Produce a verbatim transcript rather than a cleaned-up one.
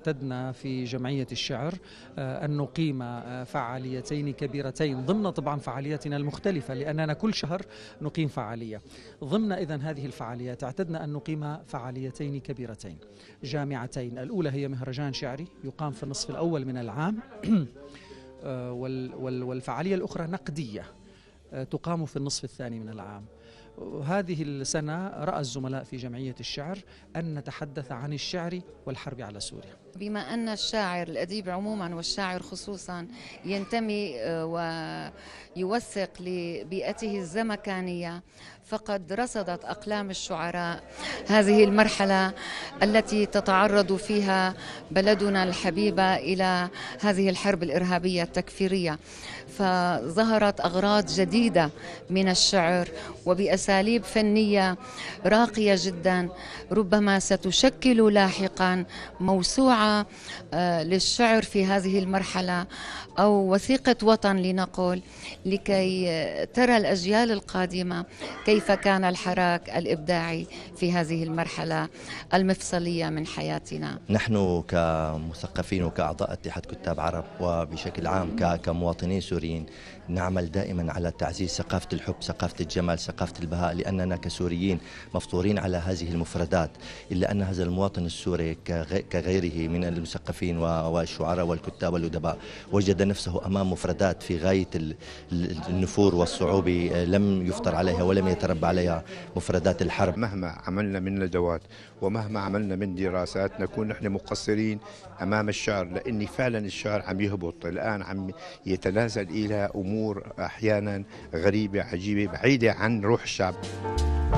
اعتدنا في جمعية الشعر أن نقيم فعاليتين كبيرتين ضمن طبعا فعالياتنا المختلفة، لأننا كل شهر نقيم فعالية. ضمن إذن هذه الفعاليات اعتدنا أن نقيم فعاليتين كبيرتين جامعتين. الأولى هي مهرجان شعري يقام في النصف الأول من العام والفعالية الأخرى نقدية تقام في النصف الثاني من العام. هذه السنة رأى الزملاء في جمعية الشعر أن نتحدث عن الشعر والحرب على سوريا. بما أن الشاعر الأديب عموما والشاعر خصوصا ينتمي ويوثق لبيئته الزمكانية، فقد رصدت أقلام الشعراء هذه المرحلة التي تتعرض فيها بلدنا الحبيبة إلى هذه الحرب الإرهابية التكفيرية، فظهرت أغراض جديدة من الشعر وبأساليب فنية راقية جدا، ربما ستشكل لاحقا موسوعة للشعر في هذه المرحلة أو وثيقة وطن لنقول، لكي ترى الأجيال القادمة كيف كان الحراك الإبداعي في هذه المرحلة المفصلية من حياتنا. نحن كمثقفين وكأعضاء اتحاد كتاب عرب وبشكل عام كمواطنين سوريين نعمل دائما على تعزيز ثقافة الحب، ثقافة الجمال، ثقافة البهاء، لأننا كسوريين مفطورين على هذه المفردات، إلا أن هذا المواطن السوري كغيره من المثقفين والشعراء والكتاب والأدباء وجد نفسه أمام مفردات في غاية النفور والصعوبة لم يفطر عليها ولم يتربى عليها، مفردات الحرب. مهما عملنا من ندوات ومهما عملنا من دراسات نكون نحن مقصرين أمام الشعر، لأن فعلا الشعر عم يهبط الآن، عم يتنازل إلى أمور أحيانا غريبة عجيبة بعيدة عن روح الشعب.